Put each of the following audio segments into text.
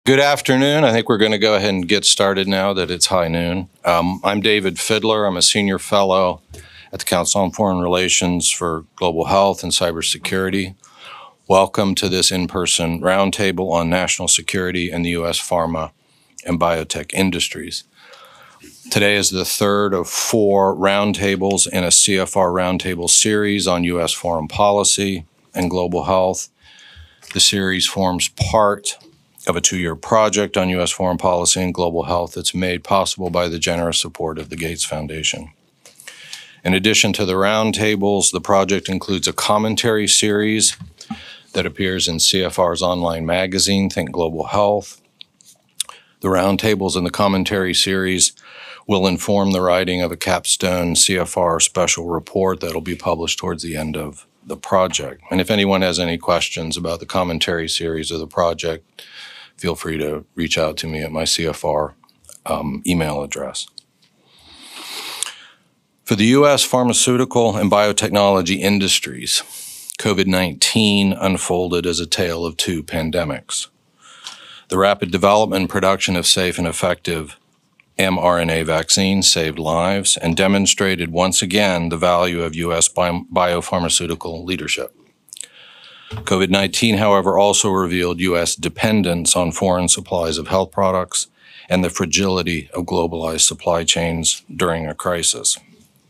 Good afternoon. I think we're going to go ahead and get started now that it's high noon. I'm David Fiddler. I'm a senior fellow at the Council on Foreign Relations for Global Health and Cybersecurity. Welcome to this in-person roundtable on national security in the U.S. pharma and biotech industries. Today is the third of 4 roundtables in a CFR roundtable series on U.S. foreign policy and global health. The series forms part of a 2-year project on U.S. foreign policy and global health that's made possible by the generous support of the Gates Foundation. In addition to the roundtables, the project includes a commentary series that appears in CFR's online magazine, Think Global Health. The roundtables and the commentary series will inform the writing of a capstone CFR special report that'll be published towards the end of the project. And if anyone has any questions about the commentary series or the project, feel free to reach out to me at my CFR email address. For the U.S. pharmaceutical and biotechnology industries, COVID-19 unfolded as a tale of 2 pandemics. The rapid development and production of safe and effective mRNA vaccines saved lives and demonstrated once again the value of U.S. biopharmaceutical leadership. COVID-19, however, also revealed U.S. dependence on foreign supplies of health products and the fragility of globalized supply chains during a crisis.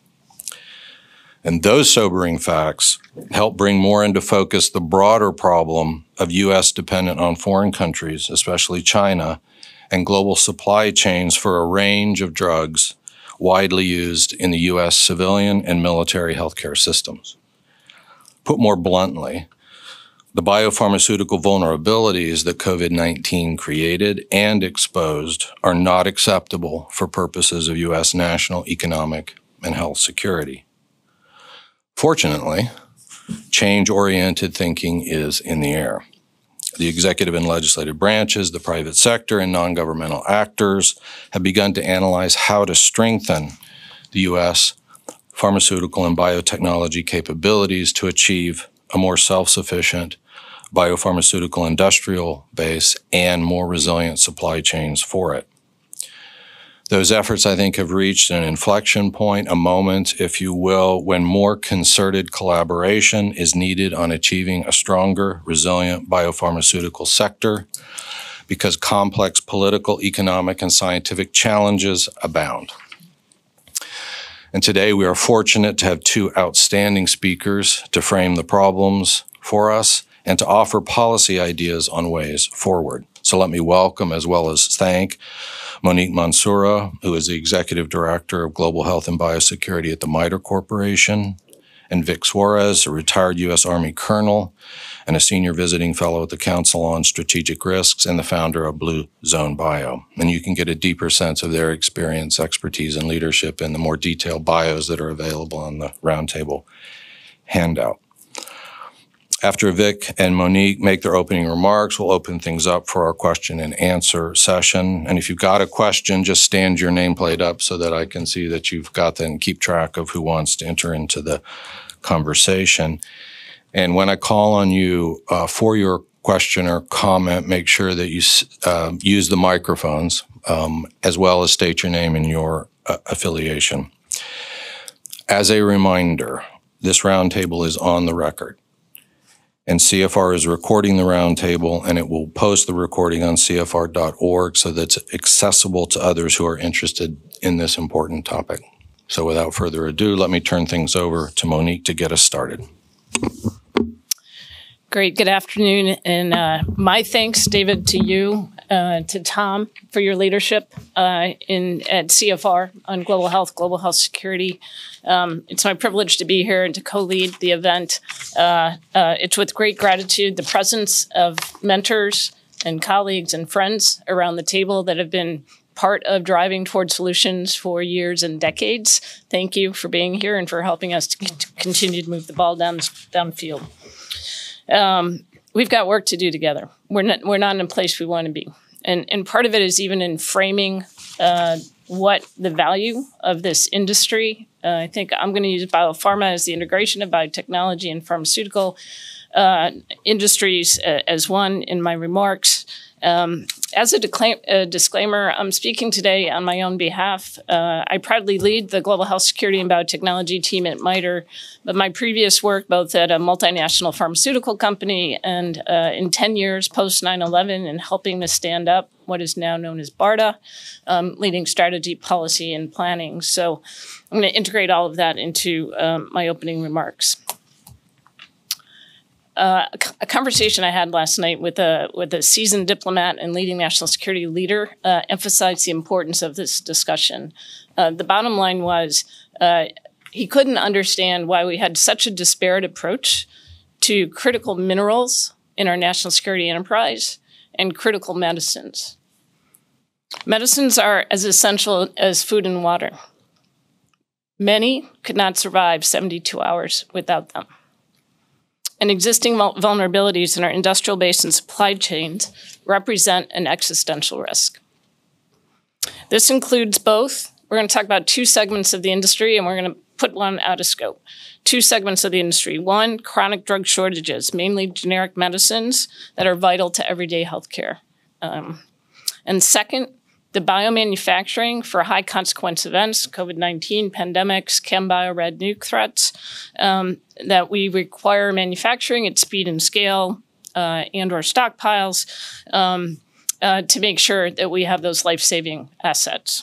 And those sobering facts help bring more into focus the broader problem of U.S. dependent on foreign countries, especially China, and global supply chains for a range of drugs widely used in the U.S. civilian and military healthcare systems. Put more bluntly, the biopharmaceutical vulnerabilities that COVID-19 created and exposed are not acceptable for purposes of U.S. national economic and health security. Fortunately, change-oriented thinking is in the air. The executive and legislative branches, the private sector, and non-governmental actors have begun to analyze how to strengthen the U.S. pharmaceutical and biotechnology capabilities to achieve a more self-sufficient biopharmaceutical industrial base and more resilient supply chains for it. Those efforts, I think, have reached an inflection point, a moment, if you will, when more concerted collaboration is needed on achieving a stronger, resilient biopharmaceutical sector because complex political, economic, and scientific challenges abound. And today we are fortunate to have 2 outstanding speakers to frame the problems for us and to offer policy ideas on ways forward. So let me welcome as well as thank Monique Mansoura, who is the Executive Director of Global Health and Biosecurity at the MITRE Corporation, and Victor Suarez, a retired U.S. Army colonel and a senior visiting fellow at the Council on Strategic Risks and the founder of BluZoneBio. And you can get a deeper sense of their experience, expertise, and leadership in the more detailed bios that are available on the roundtable handout. After Vic and Monique make their opening remarks, we'll open things up for our question and answer session. And if you've got a question, just stand your nameplate up so that I can see that you've got that and keep track of who wants to enter into the conversation. And when I call on you for your question or comment, make sure that you use the microphones as well as state your name and your affiliation. As a reminder, this roundtable is on the record. And CFR is recording the roundtable, and it will post the recording on cfr.org so that it's accessible to others who are interested in this important topic. So without further ado, let me turn things over to Monique to get us started. Great. Good afternoon. And my thanks, David, to you, to Tom, for your leadership at CFR on global health security. It's my privilege to be here and to co-lead the event. It's with great gratitude, the presence of mentors and colleagues and friends around the table that have been part of driving toward solutions for years and decades. Thank you for being here and for helping us to continue to move the ball downfield. We've got work to do together. We're not in a place we want to be. And part of it is even in framing what the value of this industry. I think I'm going to use biopharma as the integration of biotechnology and pharmaceutical industries as one in my remarks. As a disclaimer, I'm speaking today on my own behalf. I proudly lead the Global Health Security and Biotechnology team at MITRE, but my previous work, both at a multinational pharmaceutical company and in 10 years post 9/11 in helping to stand up what is now known as BARDA, leading strategy, policy, and planning. So I'm going to integrate all of that into my opening remarks. A conversation I had last night with a seasoned diplomat and leading national security leader emphasized the importance of this discussion. The bottom line was he couldn't understand why we had such a disparate approach to critical minerals in our national security enterprise and critical medicines. Medicines are as essential as food and water. Many could not survive 72 hours without them. And existing vulnerabilities in our industrial base and supply chains represent an existential risk. This includes both. We're going to talk about two segments of the industry, and we're going to put one out of scope. Two segments of the industry. One, chronic drug shortages, mainly generic medicines that are vital to everyday healthcare. And second, the biomanufacturing for high consequence events, COVID-19, pandemics, chem-bio, red nuke threats, that we require manufacturing at speed and scale and or stockpiles to make sure that we have those life-saving assets.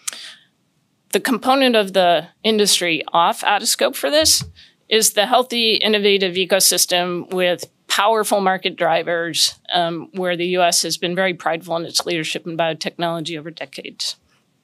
The component of the industry out of scope for this is the healthy, innovative ecosystem with powerful market drivers where the U.S. has been very prideful in its leadership in biotechnology over decades.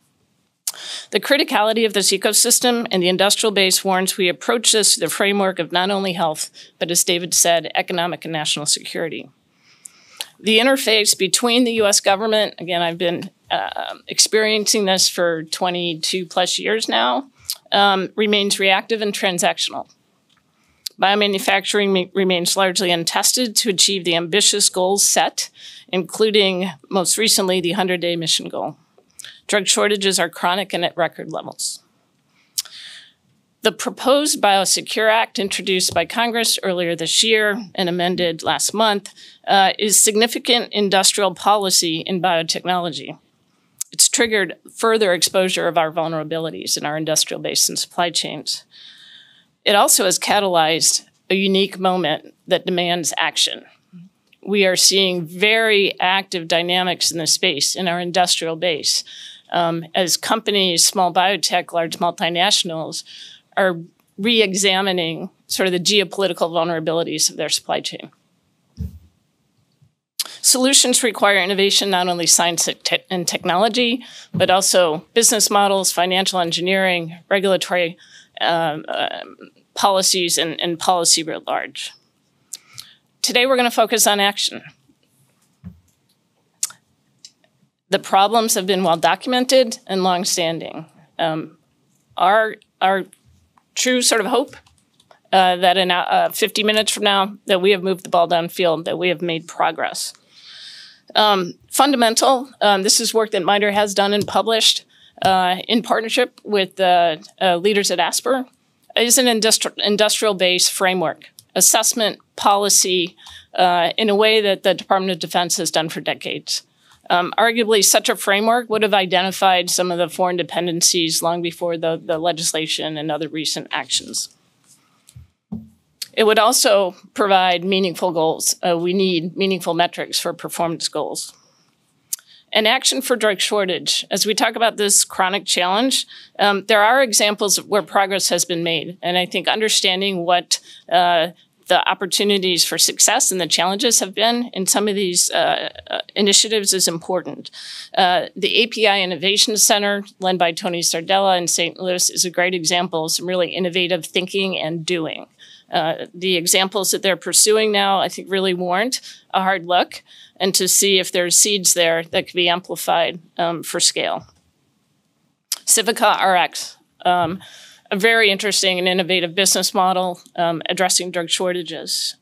The criticality of this ecosystem and the industrial base warrants we approach this through the framework of not only health, but as David said, economic and national security. The interface between the U.S. government, again, I've been experiencing this for 22 plus years now, remains reactive and transactional. Biomanufacturing remains largely untested to achieve the ambitious goals set, including, most recently, the 100-day mission goal. Drug shortages are chronic and at record levels. The proposed Biosecure Act, introduced by Congress earlier this year and amended last month, is significant industrial policy in biotechnology. It's triggered further exposure of our vulnerabilities in our industrial base and supply chains. It also has catalyzed a unique moment that demands action. We are seeing very active dynamics in the space, in our industrial base, as companies, small biotech, large multinationals, are re-examining sort of the geopolitical vulnerabilities of their supply chain. Solutions require innovation, not only science and technology, but also business models, financial engineering, regulatory policies, and policy writ large. Today, we're going to focus on action. The problems have been well documented and longstanding. Our true sort of hope that in 50 minutes from now, that we have moved the ball downfield, that we have made progress. Fundamental, this is work that MITRE has done and published in partnership with leaders at ASPR, is an industrial-based framework, assessment, policy, in a way that the Department of Defense has done for decades. Arguably, such a framework would have identified some of the foreign dependencies long before the legislation and other recent actions. It would also provide meaningful goals. We need meaningful metrics for performance goals. And action for drug shortage. As we talk about this chronic challenge, there are examples of where progress has been made. And I think understanding what the opportunities for success and the challenges have been in some of these initiatives is important. The API Innovation Center, led by Tony Sardella in St. Louis, is a great example of some really innovative thinking and doing. The examples that they're pursuing now, I think, really warrant a hard look and to see if there's seeds there that could be amplified for scale. Civica RX, a very interesting and innovative business model addressing drug shortages.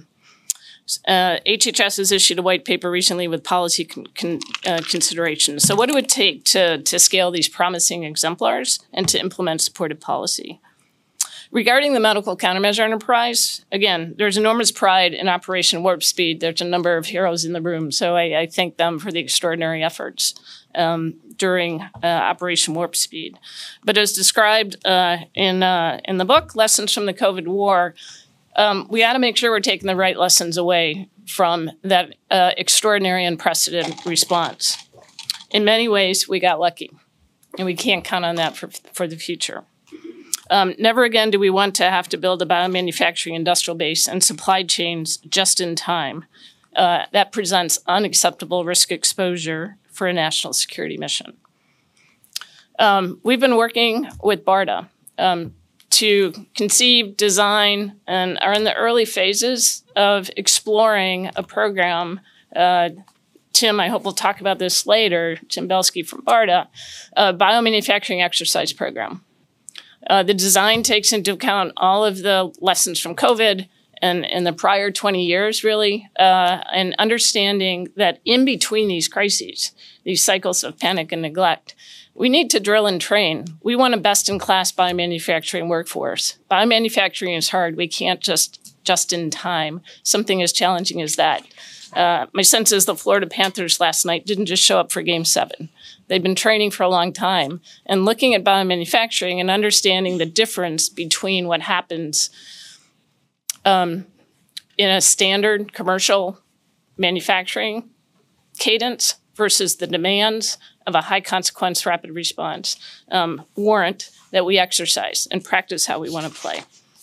HHS has issued a white paper recently with policy considerations. So what do it take to scale these promising exemplars and to implement supportive policy? Regarding the medical countermeasure enterprise, again, there's enormous pride in Operation Warp Speed. There's a number of heroes in the room, so I thank them for the extraordinary efforts during Operation Warp Speed. But as described in the book, Lessons from the COVID War, we got to make sure we're taking the right lessons away from that extraordinary, unprecedented response. In many ways, we got lucky, and we can't count on that for the future. Never again do we want to have to build a biomanufacturing industrial base and supply chains just in time. That presents unacceptable risk exposure for a national security mission. We've been working with BARDA to conceive, design, and are in the early phases of exploring a program. Tim, I hope we'll talk about this later, Tim Belsky from BARDA, a biomanufacturing exercise program. The design takes into account all of the lessons from COVID and the prior 20 years, really, and understanding that in between these crises, these cycles of panic and neglect, we need to drill and train. We want a best-in-class biomanufacturing workforce. Biomanufacturing is hard. We can't just in time, something as challenging as that. My sense is the Florida Panthers last night didn't just show up for Game 7. They've been training for a long time and looking at biomanufacturing and understanding the difference between what happens in a standard commercial manufacturing cadence versus the demands of a high consequence rapid response warrant that we exercise and practice how we want to play.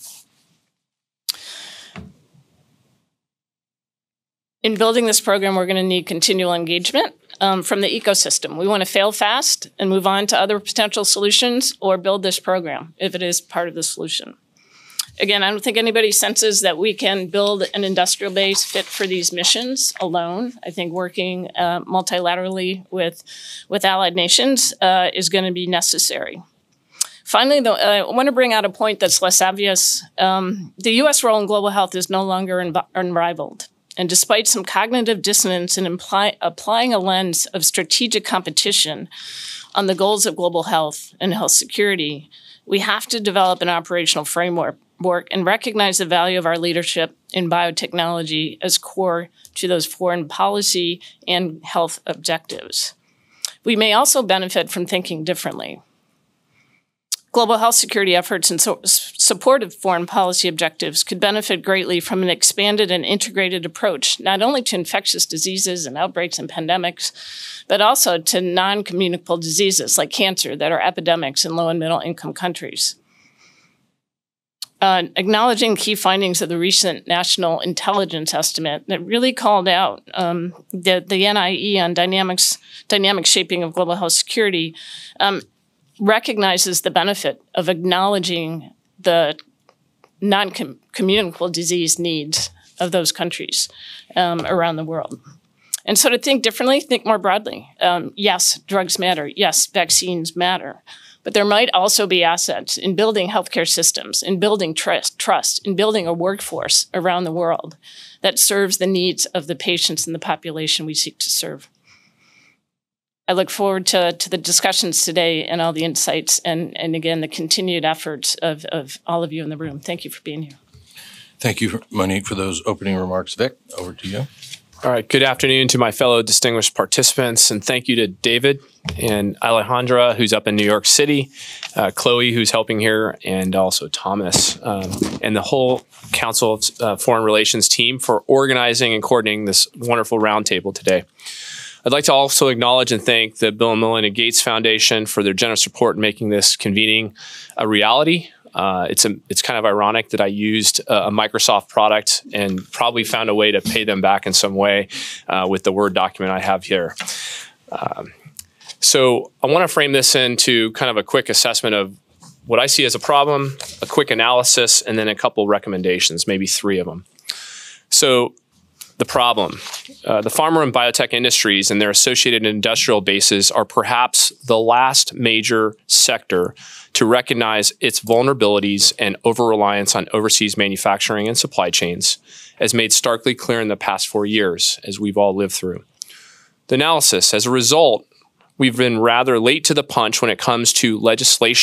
In building this program, we're going to need continual engagement from the ecosystem. We want to fail fast and move on to other potential solutions or build this program if it is part of the solution. Again, I don't think anybody senses that we can build an industrial base fit for these missions alone. I think working multilaterally with allied nations is going to be necessary. Finally, though, I want to bring out a point that's less obvious. The U.S. role in global health is no longer unrivaled. And despite some cognitive dissonance in applying a lens of strategic competition on the goals of global health and health security, we have to develop an operational framework and recognize the value of our leadership in biotechnology as core to those foreign policy and health objectives. We may also benefit from thinking differently. Global health security efforts in support of foreign policy objectives could benefit greatly from an expanded and integrated approach, not only to infectious diseases and outbreaks and pandemics, but also to non-communicable diseases like cancer that are epidemics in low and middle income countries. Acknowledging key findings of the recent National Intelligence Estimate that really called out the NIE on dynamic shaping of global health security, recognizes the benefit of acknowledging the non-communicable disease needs of those countries around the world. And so to think differently, think more broadly. Yes, drugs matter. Yes, vaccines matter. But there might also be assets in building healthcare systems, in building trust, in building a workforce around the world that serves the needs of the patients and the population we seek to serve. I look forward to the discussions today and all the insights and again, the continued efforts of all of you in the room. Thank you for being here. Thank you, Monique, for those opening remarks. Vic, over to you. All right. Good afternoon to my fellow distinguished participants, and thank you to David and Alejandra, who's up in New York City, Chloe, who's helping here, and also Thomas, and the whole Council of Foreign Relations team for organizing and coordinating this wonderful roundtable today. I'd like to also acknowledge and thank the Bill and Melinda Gates Foundation for their generous support in making this convening a reality. It's kind of ironic that I used a Microsoft product and probably found a way to pay them back in some way with the Word document I have here. So I want to frame this into kind of a quick assessment of what I see as a problem, a quick analysis, and then a couple recommendations, maybe 3 of them. So the problem. The pharma and biotech industries and their associated industrial bases are perhaps the last major sector to recognize its vulnerabilities and over-reliance on overseas manufacturing and supply chains, as made starkly clear in the past 4 years, as we've all lived through. The analysis, as a result, we've been rather late to the punch when it comes to legislation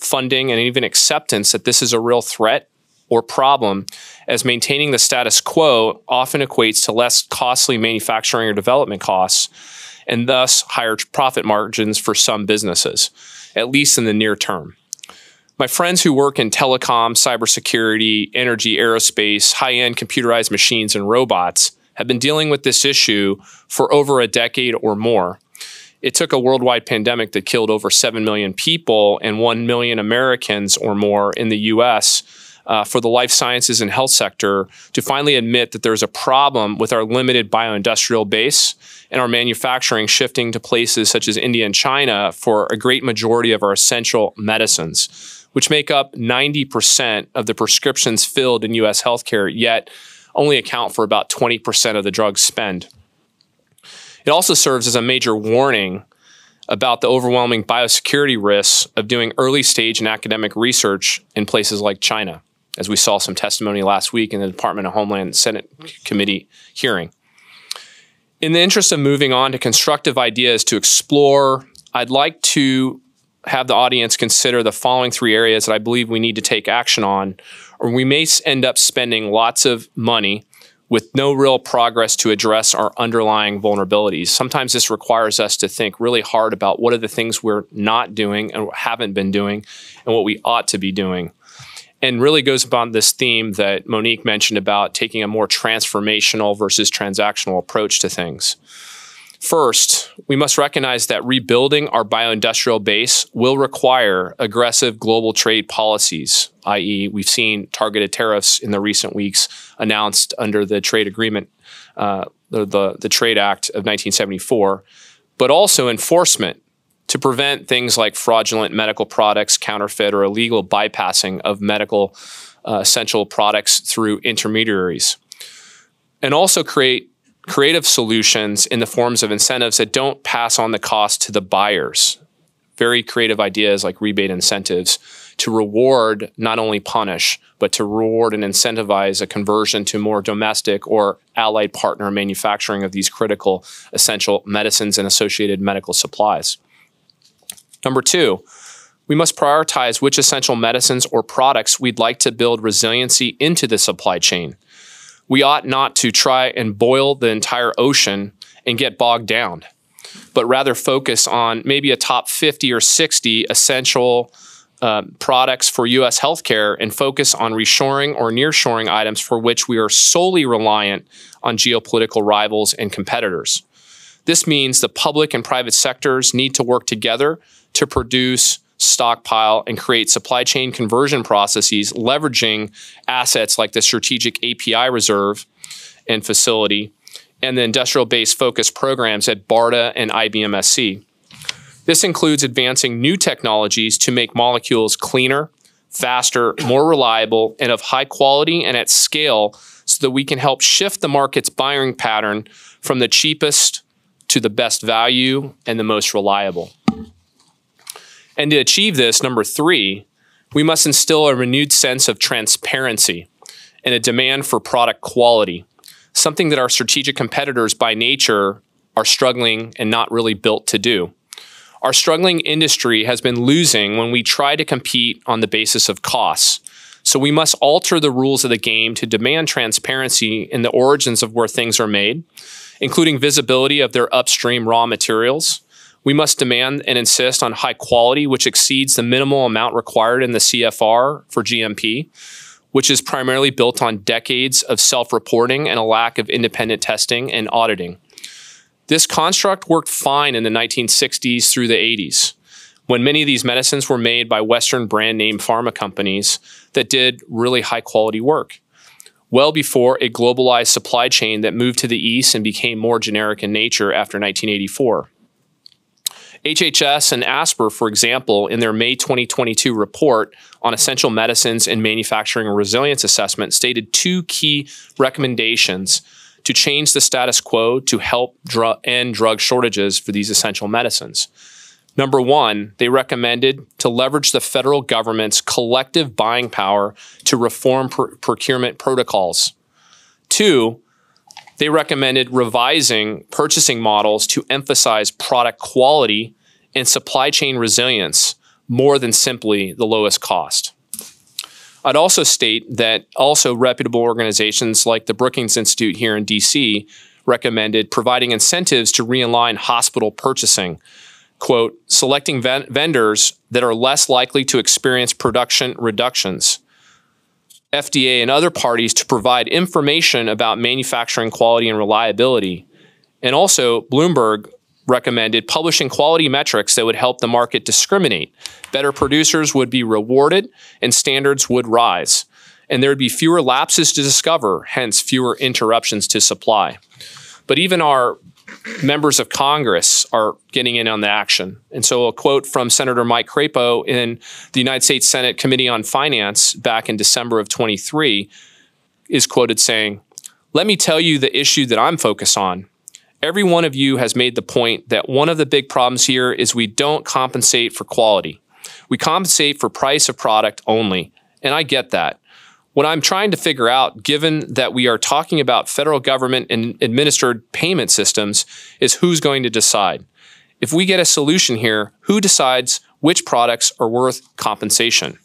funding, and even acceptance that this is a real threat or problem, as maintaining the status quo often equates to less costly manufacturing or development costs, and thus higher profit margins for some businesses, at least in the near term. My friends who work in telecom, cybersecurity, energy, aerospace, high-end computerized machines, and robots have been dealing with this issue for over a decade or more. It took a worldwide pandemic that killed over 7 million people and 1 million Americans or more in the US for the life sciences and health sector to finally admit that there's a problem with our limited bioindustrial base and our manufacturing shifting to places such as India and China for a great majority of our essential medicines, which make up 90% of the prescriptions filled in US healthcare, yet only account for about 20% of the drug spend. It also serves as a major warning about the overwhelming biosecurity risks of doing early stage and academic research in places like China, as we saw some testimony last week in the Department of Homeland Senate Committee hearing. In the interest of moving on to constructive ideas to explore, I'd like to have the audience consider the following 3 areas that I believe we need to take action on, or we may end up spending lots of money with no real progress to address our underlying vulnerabilities. Sometimes this requires us to think really hard about what are the things we're not doing and haven't been doing and what we ought to be doing. And really goes upon this theme that Monique mentioned about taking a more transformational versus transactional approach to things. First, we must recognize that rebuilding our bioindustrial base will require aggressive global trade policies, i.e. we've seen targeted tariffs in the recent weeks announced under the trade agreement, the Trade Act of 1974, but also enforcement to prevent things like fraudulent medical products, counterfeit, or illegal bypassing of medical essential products through intermediaries. And also create creative solutions in the forms of incentives that don't pass on the cost to the buyers. Very creative ideas like rebate incentives to reward, not only punish, but to reward and incentivize a conversion to more domestic or allied partner manufacturing of these critical essential medicines and associated medical supplies. Number 2, we must prioritize which essential medicines or products we'd like to build resiliency into the supply chain. We ought not to try and boil the entire ocean and get bogged down, but rather focus on maybe a top 50 or 60 essential products for U.S. healthcare and focus on reshoring or nearshoring items for which we are solely reliant on geopolitical rivals and competitors. This means the public and private sectors need to work together to produce, stockpile, and create supply chain conversion processes leveraging assets like the Strategic API Reserve and Facility and the industrial-based focus programs at BARDA and IBMSC. This includes advancing new technologies to make molecules cleaner, faster, more reliable, and of high quality and at scale so that we can help shift the market's buying pattern from the cheapest to the best value and the most reliable. And to achieve this, number 3, we must instill a renewed sense of transparency and a demand for product quality, something that our strategic competitors by nature are struggling and not really built to do. Our struggling industry has been losing when we try to compete on the basis of costs. So we must alter the rules of the game to demand transparency in the origins of where things are made, including visibility of their upstream raw materials. We must demand and insist on high quality, which exceeds the minimal amount required in the CFR for GMP, which is primarily built on decades of self-reporting and a lack of independent testing and auditing. This construct worked fine in the 1960s through the 80s, when many of these medicines were made by Western brand name pharma companies that did really high quality work, well before a globalized supply chain that moved to the east and became more generic in nature after 1984. HHS and ASPR, for example, in their May 2022 report on essential medicines and manufacturing resilience assessment stated 2 key recommendations to change the status quo to help end drug shortages for these essential medicines. Number 1, they recommended to leverage the federal government's collective buying power to reform procurement protocols. 2, they recommended revising purchasing models to emphasize product quality and supply chain resilience more than simply the lowest cost. I'd also state that also reputable organizations like the Brookings Institute here in DC recommended providing incentives to realign hospital purchasing, quote, selecting vendors that are less likely to experience production reductions, FDA and other parties to provide information about manufacturing quality and reliability, and also Bloomberg recommended publishing quality metrics that would help the market discriminate. Better producers would be rewarded and standards would rise. And there would be fewer lapses to discover, hence fewer interruptions to supply. But even our members of Congress are getting in on the action. And so a quote from Senator Mike Crapo in the United States Senate Committee on Finance back in December of 23 is quoted saying, "Let me tell you the issue that I'm focused on. Every one of you has made the point that one of the big problems here is we don't compensate for quality. We compensate for price of product only, and I get that. What I'm trying to figure out, given that we are talking about federal government and administered payment systems, is who's going to decide. If we get a solution here, who decides which products are worth compensation?"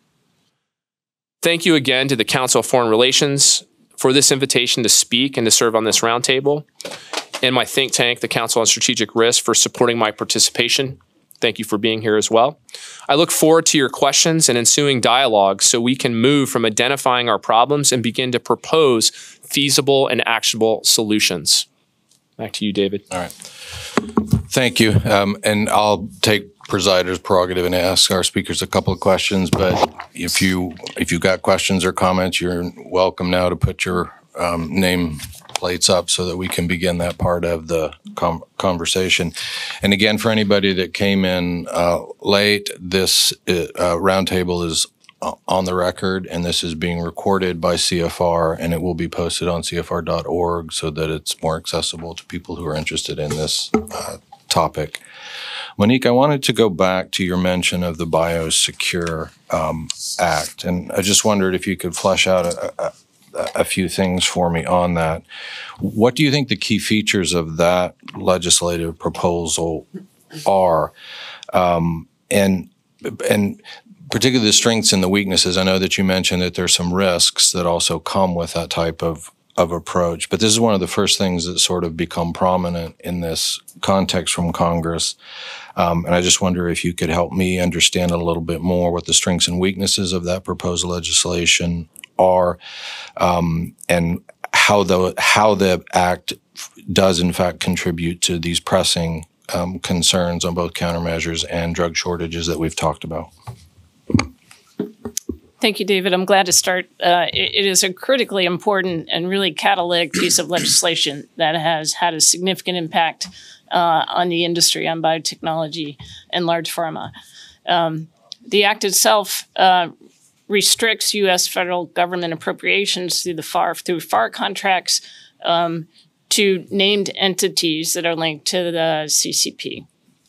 Thank you again to the Council of Foreign Relations for this invitation to speak and to serve on this roundtable, and my think tank, the Council on Strategic Risk, for supporting my participation. Thank you for being here as well. I look forward to your questions and ensuing dialogue so we can move from identifying our problems and begin to propose feasible and actionable solutions. Back to you, David. All right. Thank you. And I'll take presider's prerogative and ask our speakers a couple of questions, but if you got questions or comments, you're welcome now to put your name plates up so that we can begin that part of the conversation. And again, for anybody that came in late, this roundtable is on the record, and this is being recorded by CFR, and it will be posted on cfr.org so that it's more accessible to people who are interested in this topic. Monique, I wanted to go back to your mention of the Biosecure Act, and I just wondered if you could flesh out a few things for me on that. What do you think the key features of that legislative proposal are? And particularly the strengths and the weaknesses. I know that you mentioned that there's some risks that also come with that type of approach, but this is one of the first things that sort of become prominent in this context from Congress. And I just wonder if you could help me understand a little bit more what the strengths and weaknesses of that proposed legislation are, and how the act does in fact contribute to these pressing concerns on both countermeasures and drug shortages that we've talked about. Thank you, David. I'm glad to start. It is a critically important and really catalytic piece of legislation that has had a significant impact on the industry, on biotechnology and large pharma. The act itself restricts U.S. federal government appropriations through FAR contracts to named entities that are linked to the CCP.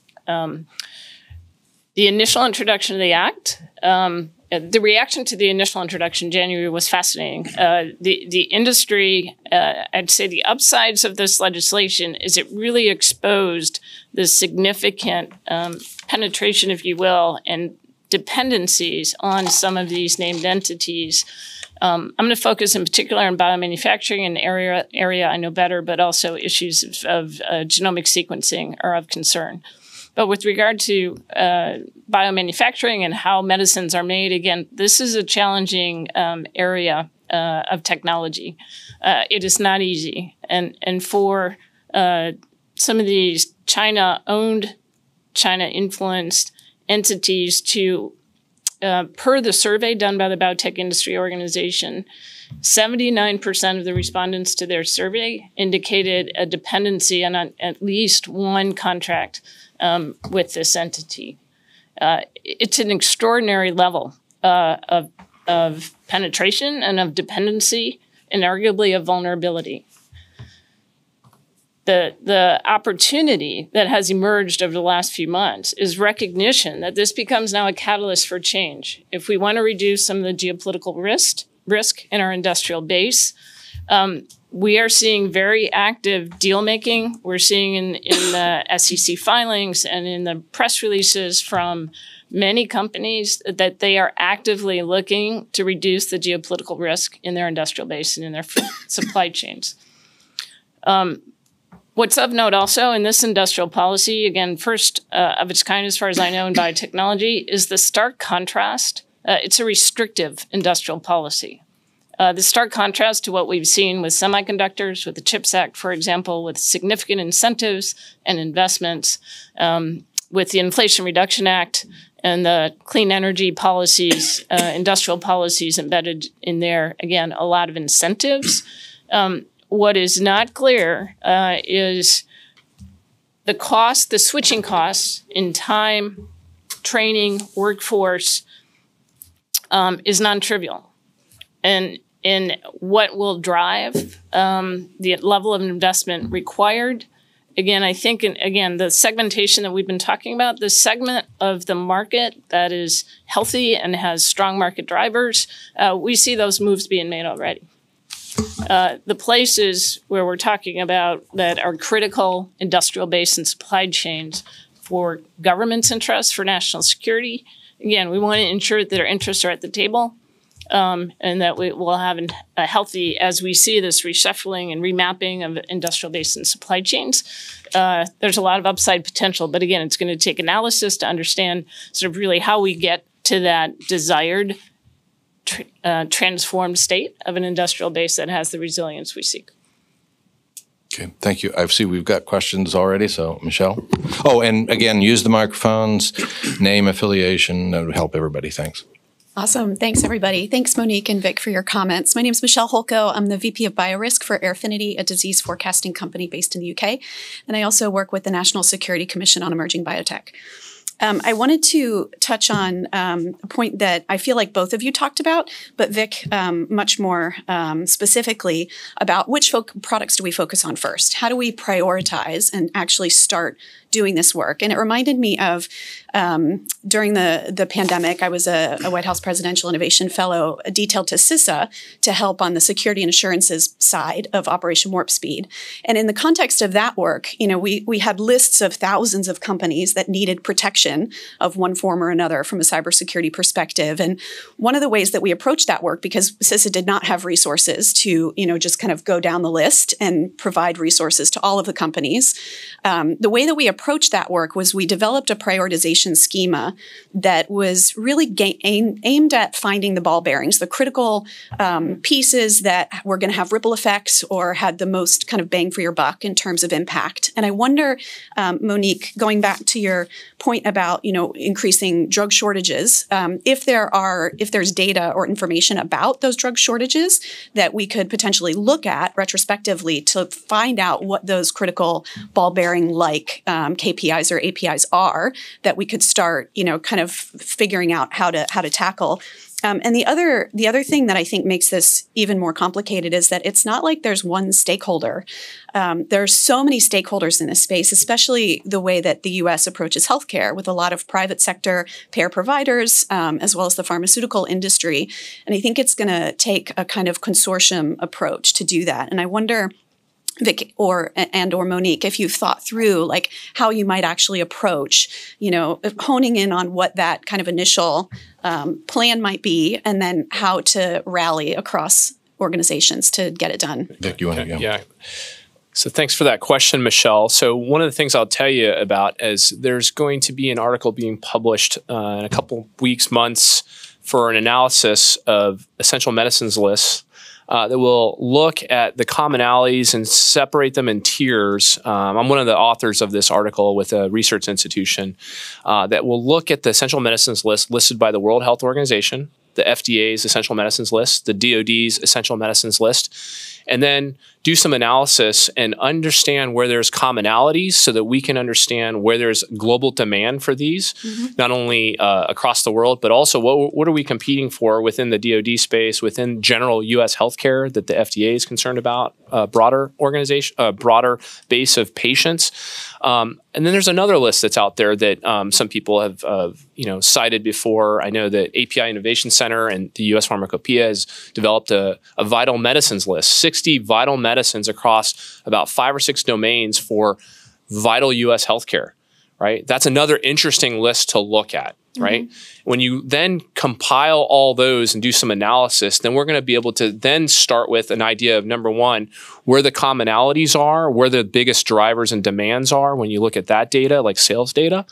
The initial introduction of the act, the reaction to the initial introduction in January was fascinating. The industry, I'd say the upsides of this legislation is it really exposed the significant penetration, if you will, and dependencies on some of these named entities. I'm going to focus in particular on biomanufacturing, an area I know better, but also issues of genomic sequencing are of concern. But with regard to biomanufacturing and how medicines are made, again, this is a challenging area of technology. It is not easy. And for some of these China-owned, China-influenced entities to, per the survey done by the Biotech Industry Organization, 79% of the respondents to their survey indicated a dependency on at least one contract with this entity. It's an extraordinary level of penetration and of dependency and arguably of vulnerability. The opportunity that has emerged over the last few months is recognition that this becomes now a catalyst for change. If we want to reduce some of the geopolitical risk in our industrial base, we are seeing very active deal making. We're seeing in the SEC filings and in the press releases from many companies that they are actively looking to reduce the geopolitical risk in their industrial base and in their supply chains. What's of note also in this industrial policy, again, first of its kind as far as I know in biotechnology, is the stark contrast. It's a restrictive industrial policy. The stark contrast to what we've seen with semiconductors, with the CHIPS Act, for example, with significant incentives and investments, with the Inflation Reduction Act and the clean energy policies, industrial policies embedded in there. Again, a lot of incentives. What is not clear is the cost, the switching costs in time, training, workforce is non-trivial. And in what will drive the level of investment required. Again, I think, the segmentation that we've been talking about, the segment of the market that is healthy and has strong market drivers, we see those moves being made already. The places where we're talking about that are critical industrial base and supply chains for government's interests, for national security, again, we want to ensure that their interests are at the table. And that we will have a healthy, as we see this reshuffling and remapping of industrial base and supply chains, there's a lot of upside potential. But again, it's going to take analysis to understand sort of really how we get to that desired transformed state of an industrial base that has the resilience we seek. Okay, thank you. I see we've got questions already, so Michelle. Oh, and again, use the microphones, name, affiliation, that would help everybody. Thanks. Awesome. Thanks, everybody. Thanks, Monique and Vic, for your comments. My name is Michelle Holko. I'm the VP of Biorisk for Airfinity, a disease forecasting company based in the UK. And I also work with the National Security Commission on Emerging Biotech. I wanted to touch on a point that I feel like both of you talked about, but Vic much more specifically about which products do we focus on first? How do we prioritize and actually start doing this work? And it reminded me of during the pandemic, I was a White House Presidential Innovation Fellow detailed to CISA to help on the security and assurances side of Operation Warp Speed. And in the context of that work, we had lists of thousands of companies that needed protection of one form or another from a cybersecurity perspective. And one of the ways that we approached that work, because CISA did not have resources to, just kind of go down the list and provide resources to all of the companies, the way that we approached that work was we developed a prioritization schema that was really aimed at finding the ball bearings, the critical pieces that were going to have ripple effects or had the most kind of bang for your buck in terms of impact. And I wonder, Monique, going back to your point about increasing drug shortages, if there's data or information about those drug shortages that we could potentially look at retrospectively to find out what those critical ball bearing like KPIs or APIs are that we could start kind of figuring out how to tackle. And the other thing that I think makes this even more complicated is that it's not like there's one stakeholder. There are so many stakeholders in this space, especially the way that the U.S. approaches healthcare with a lot of private sector payer providers, as well as the pharmaceutical industry. And I think it's going to take a kind of consortium approach to do that. And I wonder, Vic or Monique, if you've thought through like how you might actually approach, honing in on what that kind of initial plan might be, and then how to rally across organizations to get it done. Vic, you want to go? Yeah. So thanks for that question, Michelle. So one of the things I'll tell you about is there's going to be an article being published in a couple weeks, months for an analysis of essential medicines lists that will look at the commonalities and separate them in tiers. I'm one of the authors of this article with a research institution that will look at the essential medicines list listed by the World Health Organization, the FDA's essential medicines list, the DoD's essential medicines list, and then do some analysis and understand where there's commonalities so that we can understand where there's global demand for these, not only across the world, but also what are we competing for within the DoD space, within general U.S. healthcare that the FDA is concerned about, broader organization, broader base of patients. And then there's another list that's out there that some people have cited before. I know that API Innovation Center and the U.S. Pharmacopoeia has developed a vital medicines list, 60 vital medicines across about 5 or 6 domains for vital U.S. healthcare, right? That's another interesting list to look at, right? When you then compile all those and do some analysis, then we're going to be able to then start with an idea of, number one, where the commonalities are, where the biggest drivers and demands are when you look at that data, like sales data.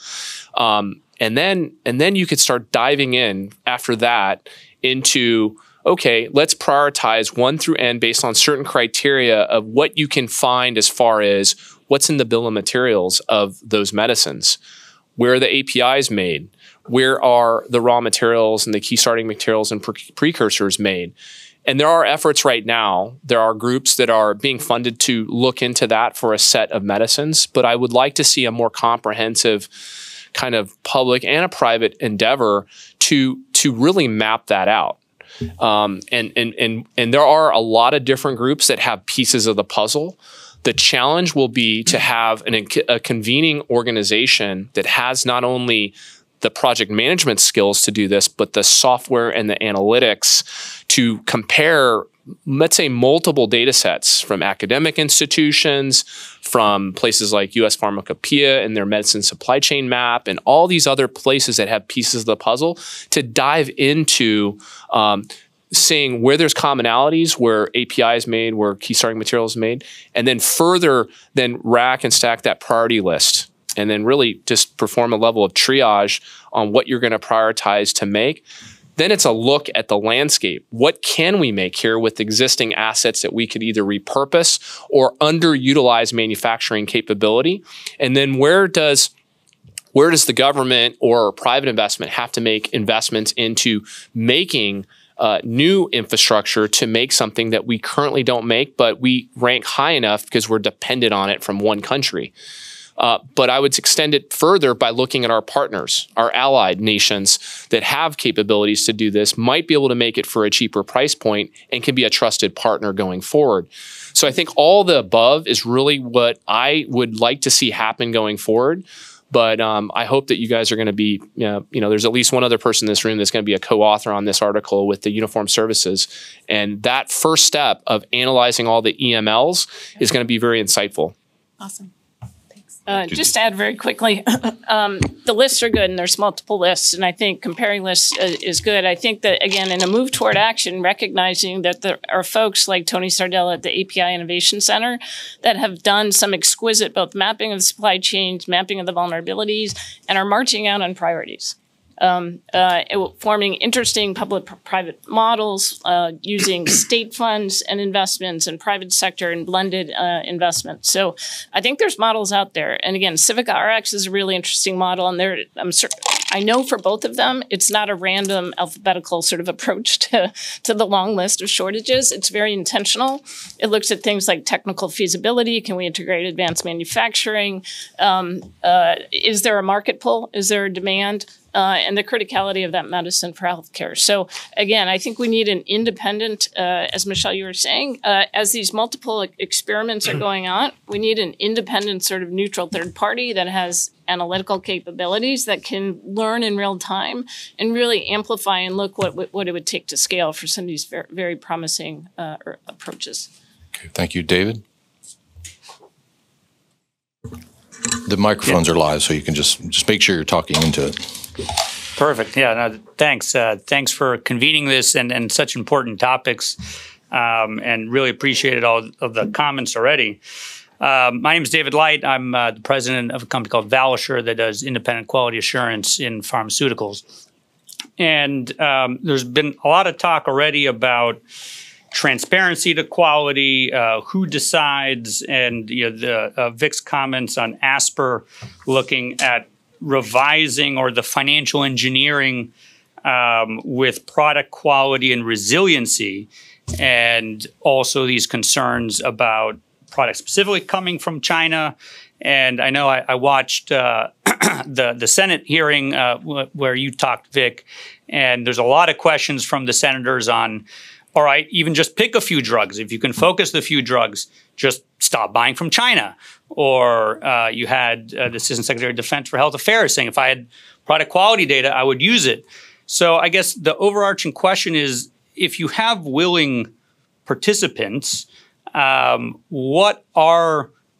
And then you could start diving in after that into, okay, let's prioritize 1 through N based on certain criteria of what you can find as far as what's in the bill of materials of those medicines. Where are the APIs made? Where are the raw materials and the key starting materials and precursors made? And there are efforts right now. There are groups that are being funded to look into that for a set of medicines. But I would like to see a more comprehensive kind of public and a private endeavor to really map that out. And there are a lot of different groups that have pieces of the puzzle. The challenge will be to have a convening organization that has not only the project management skills to do this, but the software and the analytics to compare, let's say, multiple data sets from academic institutions, from places like US Pharmacopoeia and their medicine supply chain map, and all these other places that have pieces of the puzzle to dive into seeing where there's commonalities, where API is made, where key starting material is made, and then further then rack and stack that priority list, and then really just perform a level of triage on what you're going to prioritize to make. Then it's a look at the landscape. What can we make here with existing assets that we could either repurpose or underutilize manufacturing capability? And then where does the government or private investment have to make investments into making new infrastructure to make something that we currently don't make, but we rank high enough because we're dependent on it from one country. But I would extend it further by looking at our partners, our allied nations that have capabilities to do this, might be able to make it for a cheaper price point and can be a trusted partner going forward. So I think all the above is really what I would like to see happen going forward. But I hope that you guys are going to be, there's at least one other person in this room that's going to be a co-author on this article with the Uniform Services. And that first step of analyzing all the EMLs is going to be very insightful. Awesome. Just to add very quickly, the lists are good and there's multiple lists, and I think comparing lists is good. I think that, again, in a move toward action, recognizing that there are folks like Tony Sardella at the API Innovation Center that have done some exquisite both mapping of the supply chains, mapping of the vulnerabilities, and are marching out on priorities. Forming interesting public-private models, using state funds and investments and private sector and blended investments. So I think there's models out there. And again, Civica RX is a really interesting model. And I know for both of them, it's not a random alphabetical sort of approach to the long list of shortages. It's very intentional. It looks at things like technical feasibility. Can we integrate advanced manufacturing? Is there a market pull? Is there a demand? And the criticality of that medicine for healthcare. So again, I think we need an independent, as Michelle, you were saying, as these multiple experiments are going on, we need an independent sort of neutral third party that has analytical capabilities that can learn in real time and really amplify and look what it would take to scale for some of these very, very promising approaches. Okay, thank you, David. The microphones are live, so you can just make sure you're talking into it. Perfect. Yeah, no, thanks. Thanks for convening this and such important topics, and really appreciated all of the comments already. My name is David Light. I'm the president of a company called Valisure that does independent quality assurance in pharmaceuticals. And there's been a lot of talk already about transparency to quality, who decides, and the Vic's comments on ASPR looking at revising or the financial engineering with product quality and resiliency, and also these concerns about products specifically coming from China. And I know I watched the Senate hearing where you talked, Vic, and there's a lot of questions from the senators on, all right, even just pick a few drugs. If you can focus the few drugs, just stop buying from China. Or you had the Assistant Secretary of Defense for Health Affairs saying, if I had product quality data, I would use it. So I guess the overarching question is, if you have willing participants, what are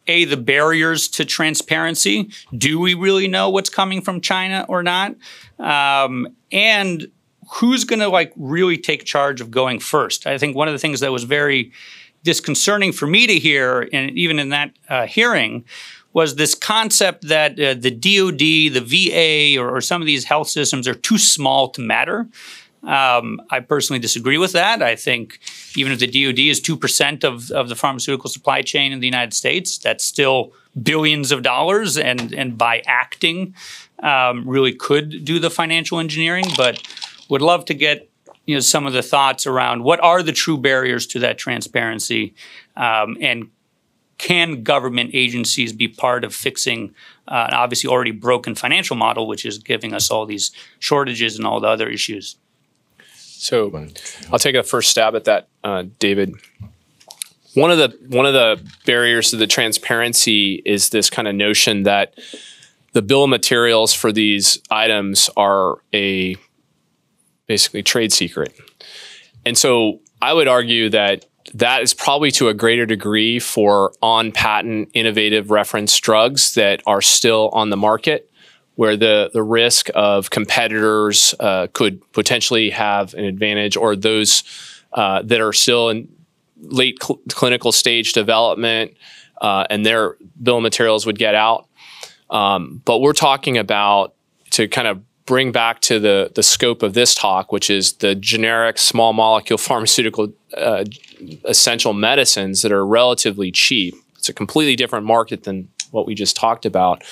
the barriers to transparency. Do we really know what's coming from China or not? And who's going to really take charge of going first? I think one of the things that was very disconcerting for me to hear, and even in that hearing, was this concept that the DoD, the VA, or some of these health systems are too small to matter. I personally disagree with that. I think even if the DoD is 2% of the pharmaceutical supply chain in the United States, that's still billions of dollars, and by acting really could do the financial engineering. But would love to get some of the thoughts around what are the true barriers to that transparency, and can government agencies be part of fixing an obviously already broken financial model, which is giving us all these shortages and all the other issues? So I'll take a first stab at that, David. One of the barriers to the transparency is this kind of notion that the bill of materials for these items are a basically trade secret. And so I would argue that that is probably to a greater degree for on-patent innovative reference drugs that are still on the market, where the risk of competitors could potentially have an advantage, or those that are still in late clinical stage development and their bill of materials would get out. But we're talking about, to kind of bring back to the scope of this talk, which is the generic small molecule pharmaceutical essential medicines that are relatively cheap. It's a completely different market than what we just talked about.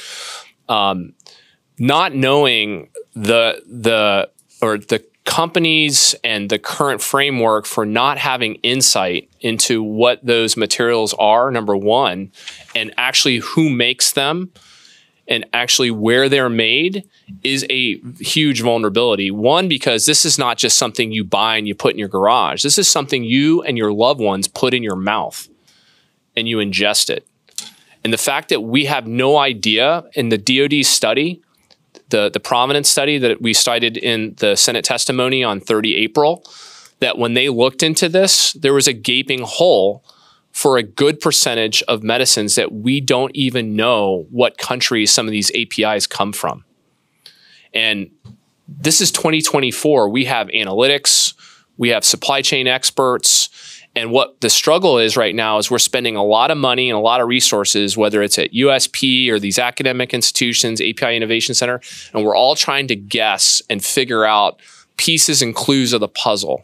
Not knowing the companies and the current framework for not having insight into what those materials are, number one, and actually who makes them and actually where they're made, is a huge vulnerability. One, because this is not just something you buy and you put in your garage. This is something you and your loved ones put in your mouth and you ingest it. And the fact that we have no idea, in the DoD study, the prominence study that we cited in the Senate testimony on 30 April, that when they looked into this, there was a gaping hole for a good percentage of medicines that we don't even know what countries some of these APIs come from. And this is 2024. We have analytics, we have supply chain experts, and what the struggle is right now is we're spending a lot of money and a lot of resources, whether it's at USP or these academic institutions, API Innovation Center, and we're all trying to guess and figure out pieces and clues of the puzzle.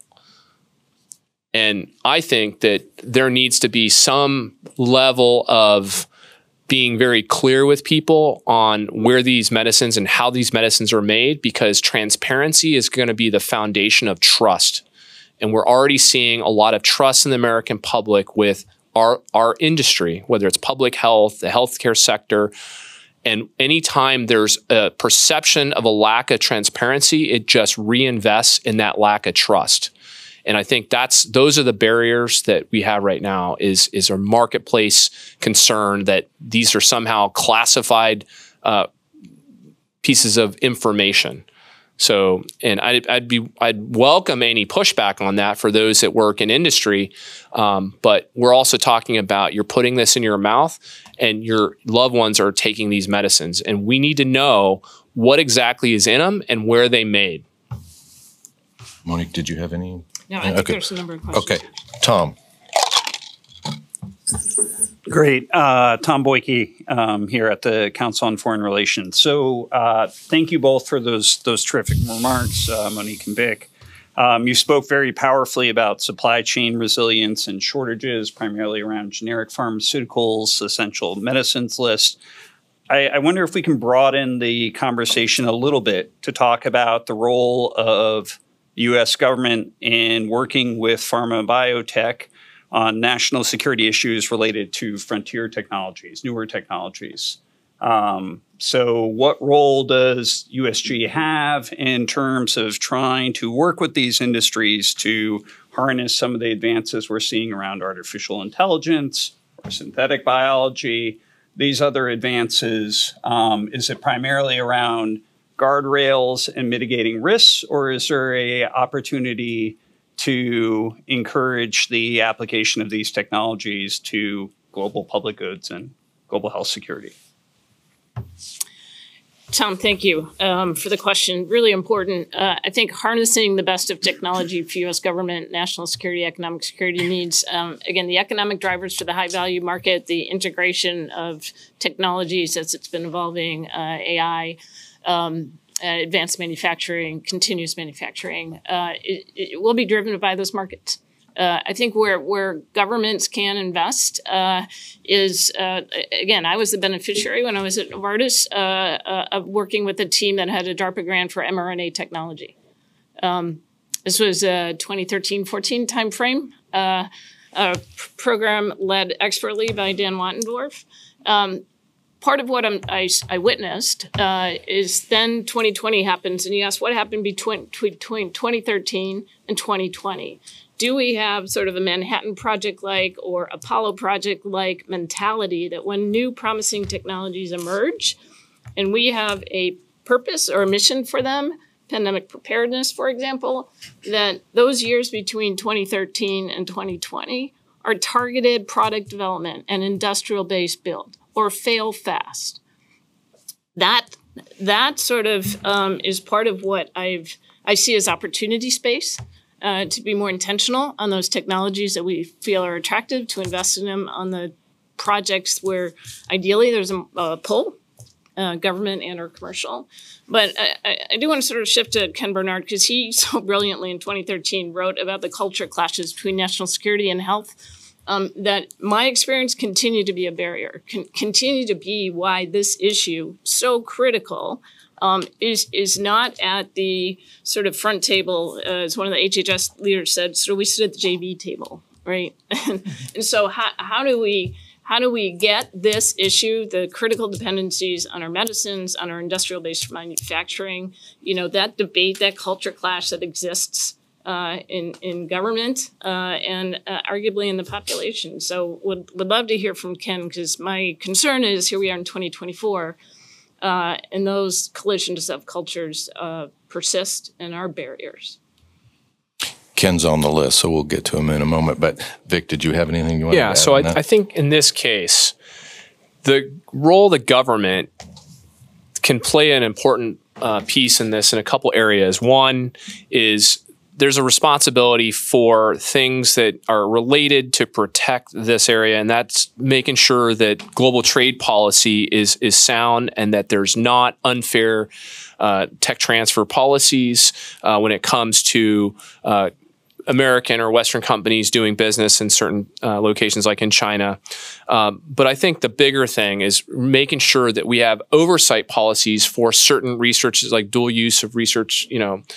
And I think that there needs to be some level of being very clear with people on where these medicines and how these medicines are made, because transparency is going to be the foundation of trust. And we're already seeing a lot of trust in the American public with our industry, whether it's public health, the healthcare sector. And anytime there's a perception of a lack of transparency, it just reinvests in that lack of trust. And I think those are the barriers that we have right now, is a marketplace concern that these are somehow classified pieces of information. So, and I'd welcome any pushback on that for those that work in industry. But we're also talking about, you're putting this in your mouth and your loved ones are taking these medicines, and we need to know what exactly is in them and where they made. Monique, did you have any? No, I think there's a number of questions. Okay, Tom. Great. Tom Boyke here at the Council on Foreign Relations. So thank you both for those terrific remarks, Monique and Vic. You spoke very powerfully about supply chain resilience and shortages, primarily around generic pharmaceuticals, essential medicines list. I wonder if we can broaden the conversation a little bit to talk about the role of the U.S. government in working with pharma and biotech on national security issues related to frontier technologies, newer technologies. So what role does USG have in terms of trying to work with these industries to harness some of the advances we're seeing around artificial intelligence or synthetic biology, these other advances? Is it primarily around guardrails and mitigating risks, or is there an opportunity to encourage the application of these technologies to global public goods and global health security? Tom, thank you for the question. Really important. I think harnessing the best of technology for U.S. government, national security, economic security needs, again, the economic drivers for the high value market, the integration of technologies as it's been evolving, AI, advanced manufacturing, continuous manufacturing, it will be driven by those markets. I think where governments can invest is, again, I was the beneficiary when I was at Novartis of working with a team that had a DARPA grant for mRNA technology. This was a 2013-14 timeframe, a program led expertly by Dan Wattendorf. Part of what I witnessed is then 2020 happens, and you ask what happened between 2013 and 2020. Do we have sort of a Manhattan Project-like or Apollo Project-like mentality that when new promising technologies emerge and we have a purpose or a mission for them, pandemic preparedness, for example, that those years between 2013 and 2020 are targeted product development and industrial base build or fail fast? That sort of is part of what I see as opportunity space. To be more intentional on those technologies that we feel are attractive, to invest in them on the projects where ideally there's a pull, government and or commercial. But I do want to sort of shift to Ken Bernard, because he so brilliantly in 2013 wrote about the culture clashes between national security and health, that my experience continued to be a barrier, continue to be why this issue, so critical, is not at the sort of front table, as one of the HHS leaders said. So we sit at the JV table, right? And so how do we get this issue, the critical dependencies on our medicines, on our industrial-based manufacturing, that debate, that culture clash that exists in government and arguably in the population. So would love to hear from Ken, because my concern is here we are in 2024. And those collisions of cultures persist and are barriers. Ken's on the list, so we'll get to him in a moment. But Vic, did you have anything you want to add? Yeah, so I think in this case, the role of the government can play an important piece in this in a couple areas. One is there's a responsibility for things that are related to protect this area, and that's making sure that global trade policy is sound and that there's not unfair tech transfer policies when it comes to American or Western companies doing business in certain locations like in China. But I think the bigger thing is making sure that we have oversight policies for certain researches like dual use of research,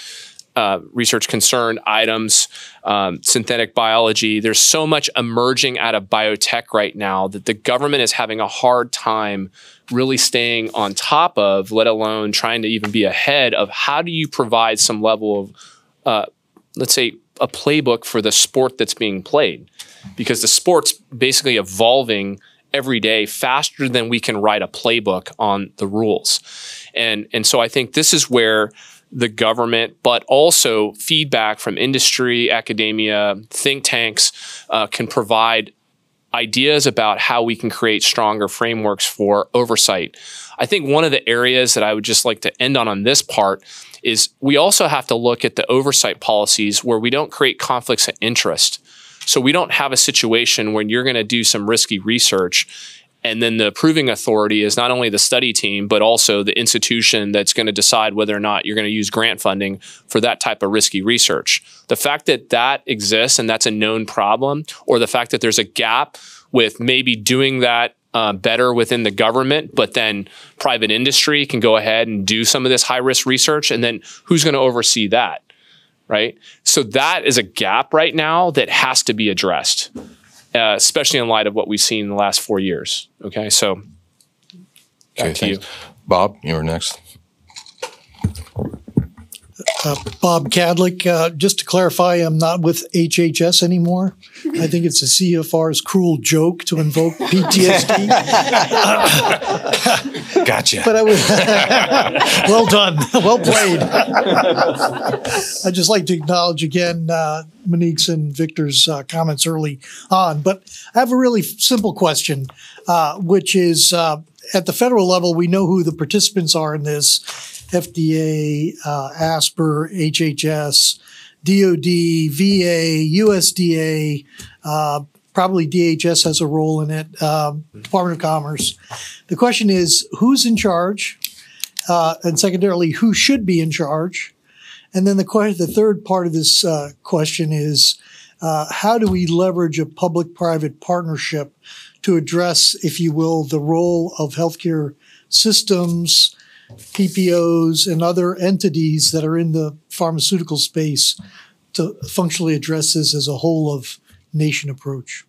research concerned items, synthetic biology. There's so much emerging out of biotech right now that the government is having a hard time really staying on top of, let alone trying to even be ahead of how do you provide some level of, let's say, a playbook for the sport that's being played. Because the sport's basically evolving every day faster than we can write a playbook on the rules. And so I think this is where the government, but also feedback from industry, academia, think tanks can provide ideas about how we can create stronger frameworks for oversight. I think one of the areas that I would just like to end on this part is we also have to look at the oversight policies where we don't create conflicts of interest. So we don't have a situation when you're going to do some risky research and then the approving authority is not only the study team, but also the institution that's going to decide whether or not you're going to use grant funding for that type of risky research. The fact that that exists and that's a known problem, or the fact that there's a gap with maybe doing that better within the government, but then private industry can go ahead and do some of this high-risk research, and then who's going to oversee that, right? So that is a gap right now that has to be addressed. Especially in light of what we've seen in the last 4 years. Okay, so back to you. Bob, you were next. Bob Cadlick, just to clarify, I'm not with HHS anymore. I think it's a CFR's cruel joke to invoke PTSD. Gotcha. But I was well done, well played. I'd just like to acknowledge again Monique's and Victor's comments early on. But I have a really simple question, which is at the federal level, we know who the participants are in this. FDA, ASPR, HHS, DOD, VA, USDA, probably DHS has a role in it, Department of Commerce. The question is, who's in charge? And secondarily, who should be in charge? And then the third part of this question is, how do we leverage a public-private partnership to address, if you will, the role of healthcare systems, PPOs, and other entities that are in the pharmaceutical space to functionally address this as a whole of nation approach?